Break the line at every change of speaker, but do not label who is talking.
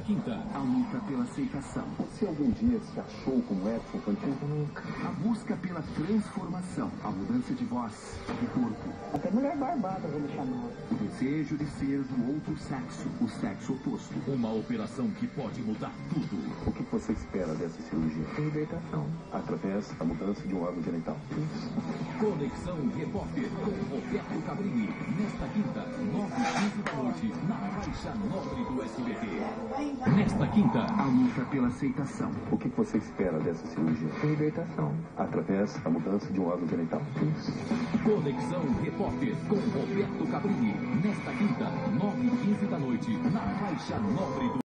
quinta, a luta pela aceitação.
Você algum dia se achou como Edson Fantino?
Nunca. A busca pela transformação, a mudança de voz, de corpo.
Até mulher barbada vou me chamar.
O desejo de ser do outro sexo, o sexo oposto. Uma operação que pode mudar tudo.
O que você espera dessa cirurgia?
Libertação.
Através da mudança de um órgão genital.
Conexão Repórter com Roberto Cabrini. Nesta quinta, 9h15 da noite, na faixa nobre do SBT. Nesta quinta, a luta pela aceitação.
O que você espera dessa cirurgia?
Libertação.
Através da mudança de um órgão genital.
Conexão Repórter com Roberto Cabrini. Nesta quinta, 9h15 da noite, na faixa nobre do